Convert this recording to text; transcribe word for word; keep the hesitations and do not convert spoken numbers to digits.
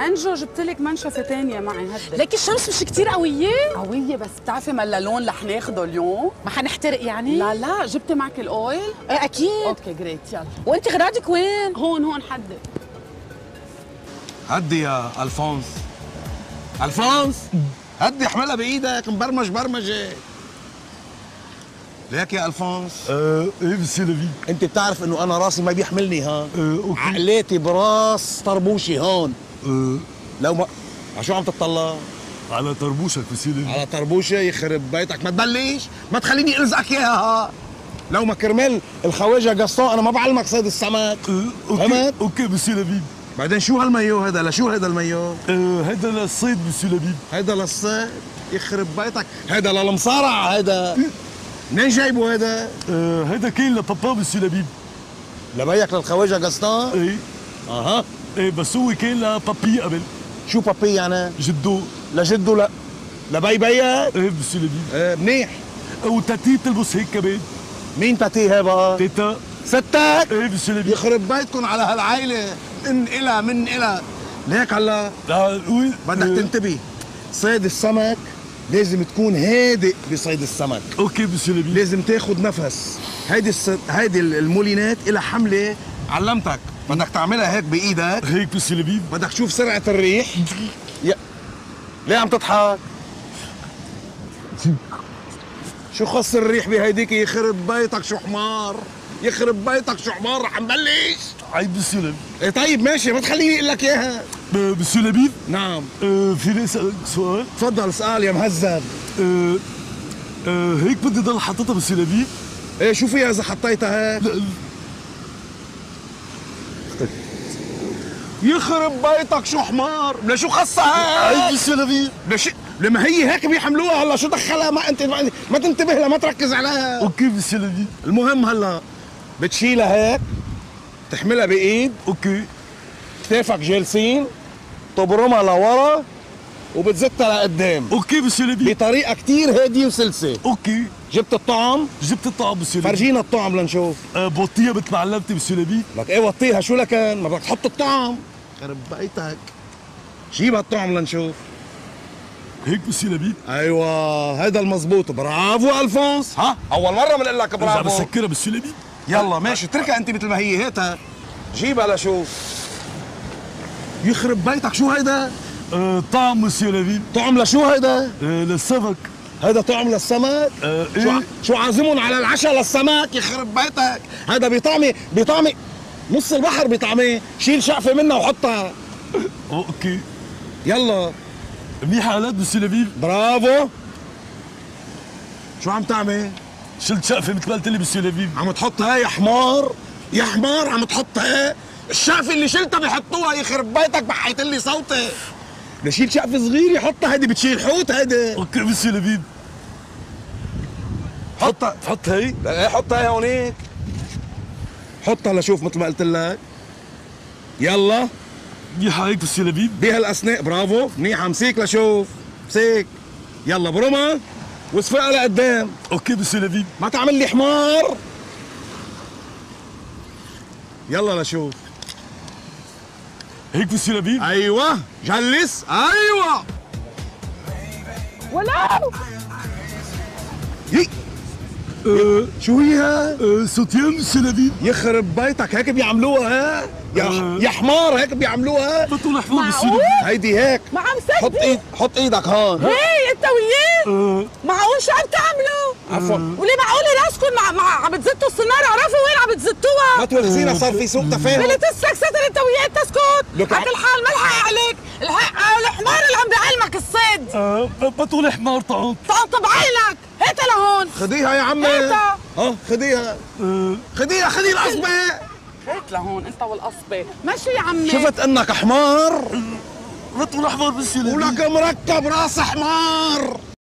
انجو جبت لك منشفه ثانيه معي هدي. ليك الشمس مش كتير قويه؟ قويه بس بتعرفي ملالون رح ناخده اليوم. ما حنحترق يعني؟ لا لا جبتي معك الاويل؟ ايه اكيد. اوكي جريت يلا. وانت غراضك وين؟ هون هون حدي. هدي يا الفونس. الفونس هدي احملها بايدك مبرمج برمجه. ليك يا الفونس. ايه مسيو لافي. انت بتعرف انه انا راسي ما بيحملني ها؟ اه اوكي. عقلاتي براس طربوشي هون. اه لو ما على شو عم تطلع؟ على طربوشك مسيو لافي. على طربوشه يخرب بيتك، ما تبلش، ما تخليني الزقك اياها ها. لو ما كرمال الخواجه قصان انا ما بعلمك صيد السمك. اه اوكي. فهمت؟ اوكي مسيو لافي. بعدين شو هالمايو هذا؟ لشو هذا المايو؟ اه هيدا للصيد مسيو لافي. هيدا للصيد يخرب بيتك، هيدا للمصارعه هيدا. منين جايبه هيدا؟ اه هيدا كاين لبابا مسيو لافي. لبيك للخواجه قصان؟ ايه اها. ايه بس هو كان لبابي قبل. شو بابي يعني؟ جدو. لجده لا لبي بيك؟ ايه مسيو لافي. ايه منيح. وتاتي بتلبس هيك كمان. مين تاتي هي بقى؟ تيتا. ستك؟ ايه مسيو لافي. يخرب بيتكم على هالعائله، من إلها من إلها. ليك هلا اه وي. بدك اه. تنتبه، صيد السمك لازم تكون هادئ بصيد السمك. اوكي مسيو لافي. لازم تاخذ نفس. هيدي الس... هيدي المولينات إلها حمله علمتك، بدك تعملها هيك بايدك. هيك مسيو لافي. بدك تشوف سرعه الريح. يا ليه عم تضحك؟ شو خص الريح بهيديك؟ يخرب بيتك شو حمار، يخرب بيتك شو حمار، رح نبلش. عيب مسيو لافي. ايه طيب ماشي، ما تخليني اقول لك اياها. اه، مسيو لافي. نعم. اه فيني اسالك سؤال؟ تفضل اسال يا مهذب. اه اه هيك بدي ضل حاططها مسيو لافي؟ ايه شو فيها اذا حطيتها هيك؟ لا. يخرب بيتك شو حمار، بلا شو خصها هيك؟ عيب مسيو لافي. بلا شي لما هي هيك بيحملوها، هلا شو دخلها؟ ما انت ما تنتبه لها، ما تركز عليها. اوكي مسيو لافي. المهم هلا بتشيلها هيك، تحملها بايد، اوكي. كتافك جالسين، تبرمها لورا وبتزتها لقدام. اوكي مسيو لافي. بطريقه كثير هاديه وسلسه. اوكي. جبت الطعم؟ جبت الطعم مسيو لافي. فرجينا الطعم لنشوف. أه بوطيها مثل ما علمتي مسيو لافي. لك ايه وطيها شو لكن؟ ما بدك تحط الطعم. خرب بيتك. جيب الطعم لنشوف. هيك مسيو لافي. ايوه هذا المزبوط، برافو الفونس. ها اول مره بنقول لك برافو. عم برافو. بسكرها مسيو لافي. يلا ماشي اتركها انت مثل ما هي، هاتها جيبها لشوف. يخرب بيتك شو هيدا؟ أه طعم مسيو لافي. طعم لشو هيدا؟ أه للسمك. هيدا طعم للسمك؟ أه شو ع... ايه. شو عازمهم على العشاء للسمك؟ يخرب بيتك، هيدا بيطعمي بيطعمي نص البحر بيطعميه، شيل شقفه منها وحطها. اوكي. يلا منيحة على مسيو لافي. برافو. شو عم تعمل؟ شلت شقفة مثل ما قلت لي مسيو لافي. عم تحطها يا حمار، يا حمار عم تحطها. الشقفه اللي شلتها بيحطوها، يخرب بيتك بحيت لي صوتي. بدي شيل شقفه صغير يحطها، هيدي بتشيل حوت هيدي. اوكي مسيو لافي. حطها حط هي. ايه حطها هي هونيك. حطها لشوف مثل ما قلت لك. يلا منيحة هيك مسيو لافي. بهالاسنان، برافو منيحه، امسيك لشوف، امسيك. يلا برمها واسفقها لقدام. اوكي مسيو لافي. ما تعمل لي حمار. يلا لشوف. هيك مسيو لافي. ايوه جلس، ايوه. ولو يي. أه شو هي ها؟ أه سوتيان مسيو لافي. يخرب بيتك هيك بيعملوها ها؟ يا أه. يا حمار هيك بيعملوها. بطول حمار مسيو معقول؟ لافي. هيدي هيك. ما عم حط صدق. ايد حط ايدك هون. هي انت وياه؟ أه معقول شو عم تعملوا؟ عفوا. وليه معقول راسكم مع, مع عم تزتوا السناره؟ عرفوا وين عم ما تزتوها؟ تورزينا صار في سوء تفاهم. بلا تسلك ستر انت وياه تسكت. لك على كل حال ما الحق عليك، الحق الحمار اللي عم بيعلمك الصيد. أه بطول حمار طعم. طقطب عينك، هاتها لهون. خديها يا عمي. هاتها. اه خديها أه خديها خدي القصبة. هات لهون انت والقصبه. ماشي يا عمي. شفت انك حمار بطول حمار مسيو لافي. ولك مركب راس حمار.